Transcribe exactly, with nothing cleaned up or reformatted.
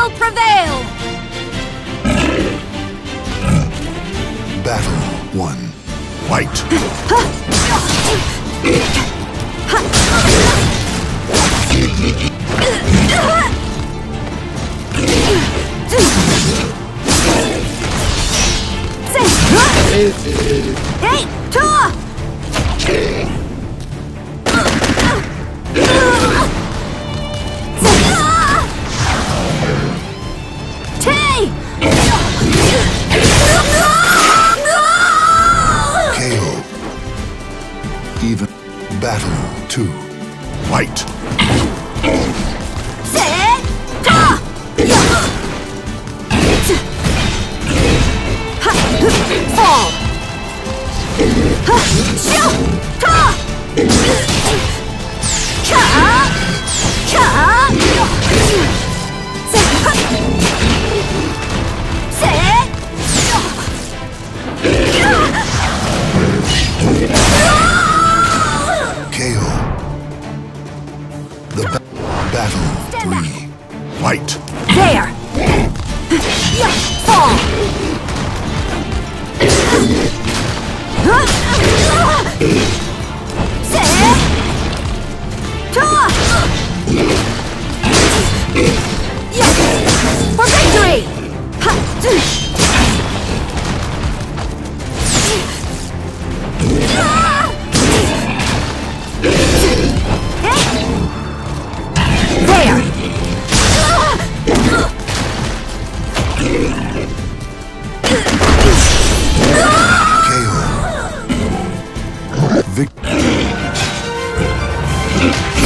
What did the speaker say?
shall prevail! Battle one. Fight! Hey, ta! K O. Even. Battle two. Fight! Fall! K O. The ba battle three. Fight! There! Fall! For victory! There! K O. Vic